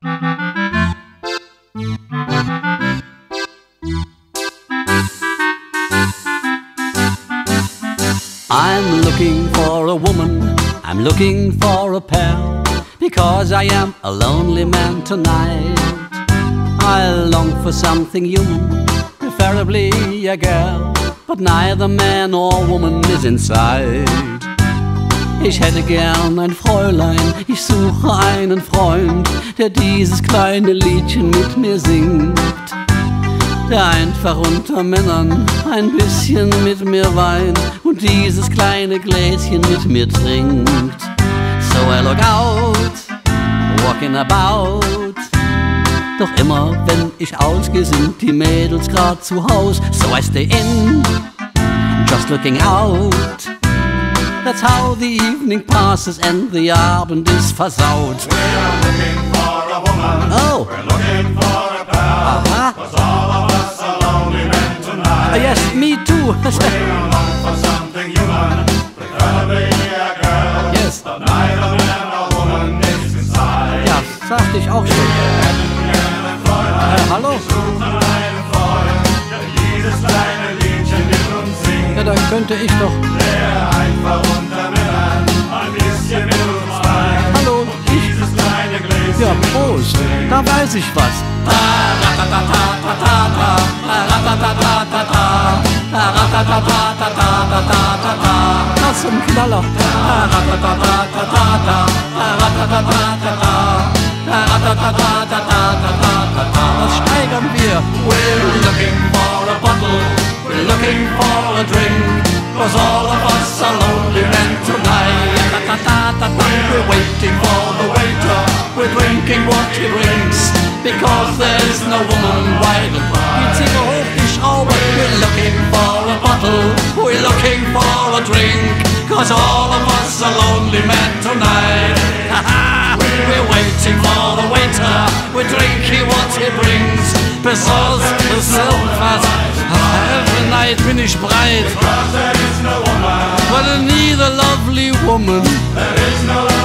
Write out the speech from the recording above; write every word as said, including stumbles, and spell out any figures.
I'm looking for a woman, I'm looking for a pal, because I am a lonely man tonight. I long for something human, preferably a girl, but neither man or woman is inside. Ich hätte gern ein Fräulein, ich suche einen Freund, der dieses kleine Liedchen mit mir singt, der einfach unter Männern ein bisschen mit mir weint und dieses kleine Gläschen mit mir trinkt. So I look out, walking about, doch immer wenn ich ausgehe, sind die Mädels grad zu Haus. So I stay in, just looking out. That's how the evening passes and the Abend ist versaut. We are looking for a woman, oh. We're looking for a pal, Aha. cause all of us are lonely men tonight. Ah, yes, me too. We long for something human, preferably a girl, Yes. but neither man or woman is inside. Ja, sagte ich auch schon. Äh, hallo? Einen Freund, der dieses kleine Liedchen mit uns singt, Ja, dann könnte ich doch. der einfach unter Männern ein bisschen mit uns weint. Hallo, ich. Dieses kleine Gläschen Ja, Prost. Da weiß ich was. Das ist ein Knaller. Das steigern wir. We're looking for a bottle, we're looking for a drink, cause all of us are lonely men tonight. We're waiting for the waiter, we're drinking what he brings, because there's no woman wide and Die Ziege hoch, die Schraube. We're looking for a bottle, we're looking for a drink, cause all of us are lonely men tonight. We're waiting for the waiter, we're drinking what he brings, Besonders was. Every night bin ich breit. because there is no woman, But I need a lovely woman. there is no